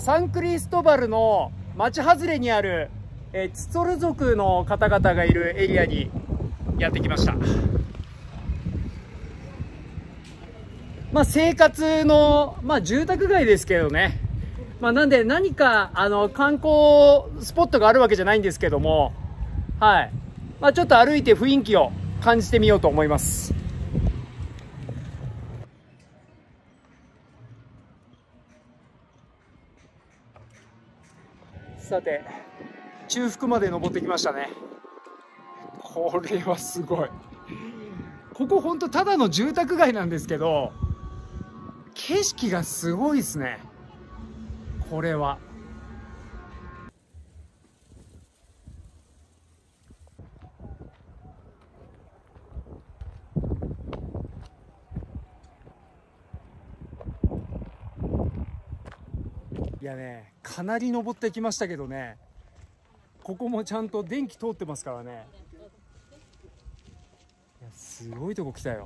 サンクリストバルの町外れにある、ツツォル族の方々がいるエリアにやってきました。生活の、住宅街ですけどね。なんで何か、観光スポットがあるわけじゃないんですけども、はい。ちょっと歩いて雰囲気を感じてみようと思います。さて、中腹まで登ってきましたね。これはすごい。ここほんとただの住宅街なんですけど、景色がすごいですね。これは。いやね、かなり登ってきましたけどね、ここもちゃんと電気通ってますからね。いや、すごいとこ来たよ。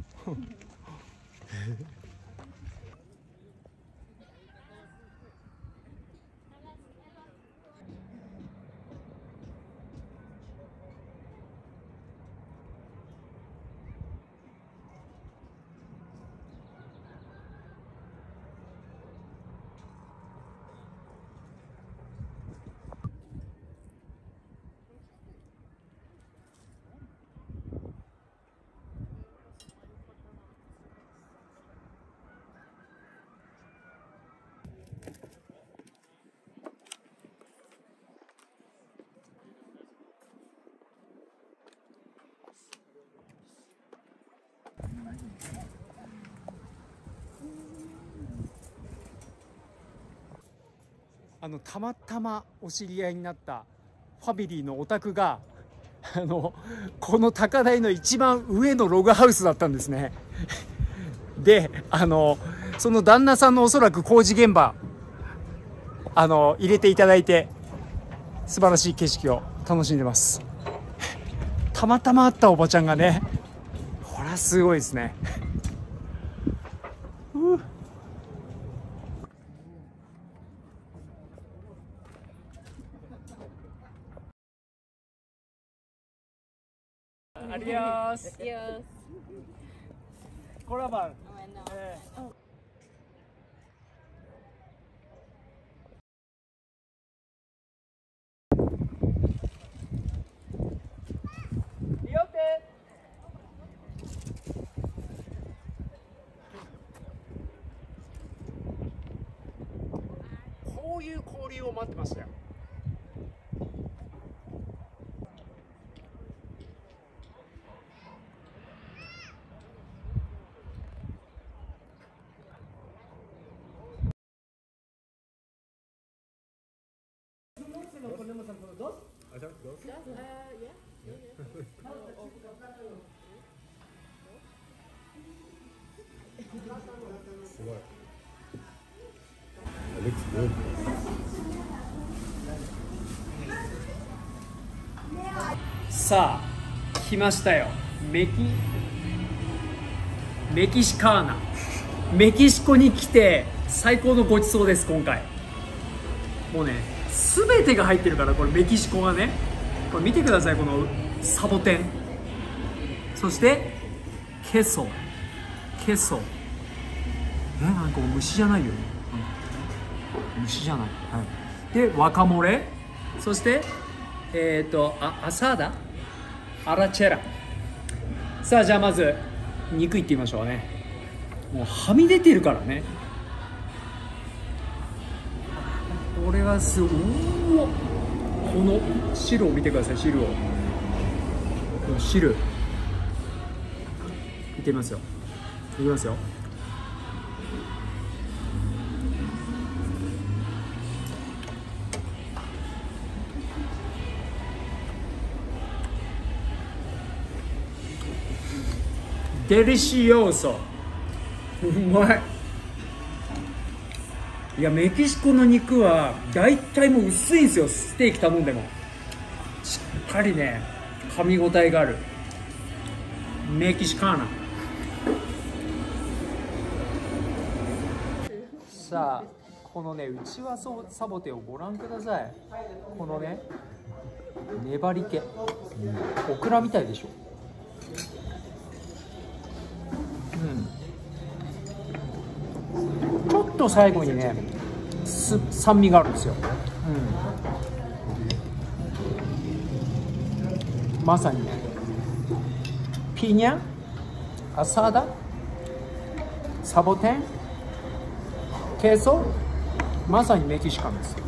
たまたまお知り合いになったファミリーのお宅がこの高台の一番上のログハウスだったんですね。でその旦那さんのおそらく工事現場入れていただいて、素晴らしい景色を楽しんでます。たまたま会ったおばちゃんがね、これはすごいですね。Adiós. Adiós. Corabar. Bueno. Iote. こういう交流を待ってましたよ。さあ来ましたよ。メキシカーナ。メキシコに来て最高のごちそうです。今回もうね、全てが入ってるから。これメキシコがね、これ見てください。このサボテン、そしてケソなんか虫じゃないよ、虫じゃない、はい、でワカモレ、そしてアサーダ、アラチェラ。さあじゃあまず肉いってみましょうね。もうはみ出てるからね。これはすごい。この汁を見てください。汁を、この汁いってみますよ。いきますよ。デリシオーソ。うまい。いや、メキシコの肉は大体もう薄いんですよ。ステーキ頼んでもしっかりね、噛み応えがあるメキシカーナ。さあこのね、うちわサボテンをご覧ください。このね、粘り気、オクラみたいでしょ。ちょっと最後にね、酸味があるんですよ。まさにね、ピニャ、アサダ、サボテン、ケーソ、まさにメキシカンです。